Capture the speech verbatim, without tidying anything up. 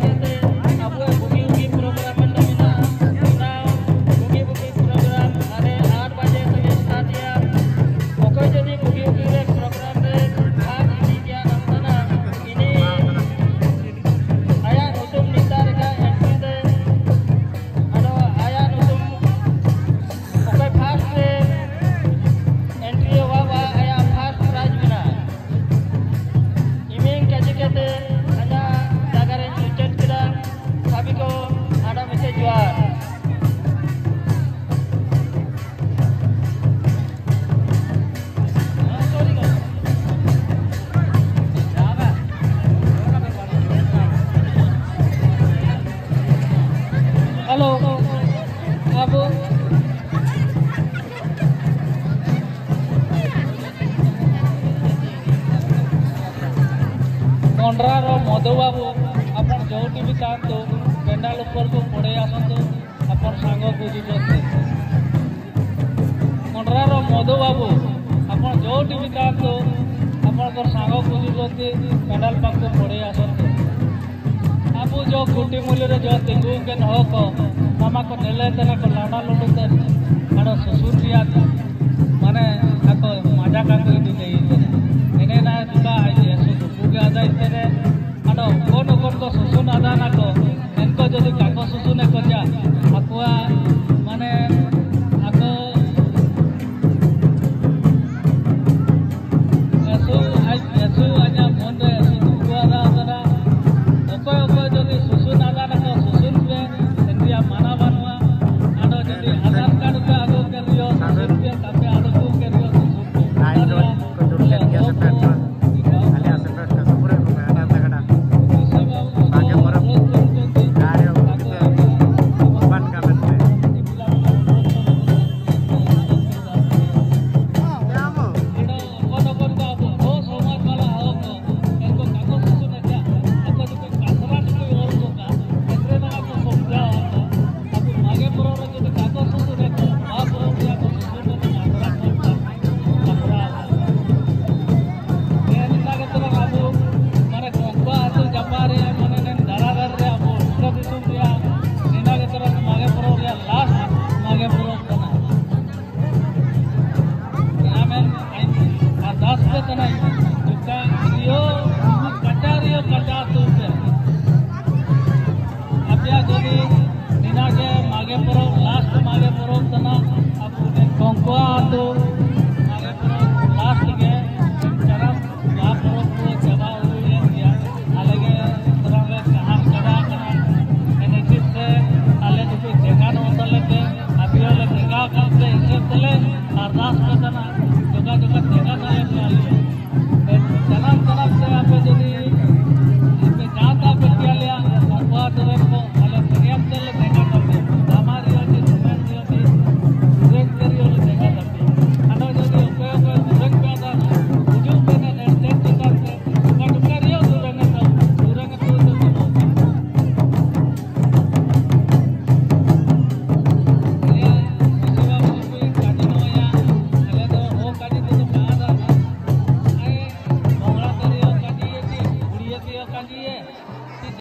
कंड्रार मधु बाबू आपण जोटी भी चाहतु पेंडाल ऊपर को पड़े आसतु अपन सांग बुझुंटे कंड्रार मधु बाबू आपण जोटी भी चाहतु अपन सांग बुझुंटे पेंडाल पाक पड़े आसतु आबू जो गुटी मूल्य जो तिंगू के नहक मामा को नेले तेना को लाडा लुडुते आड़ ससुरिया माने आको मजा का को इदि इने ना दुका आई एसो दुके आदा इतने आड़ कोन कोन को ससुन आदा ना को इनको जदि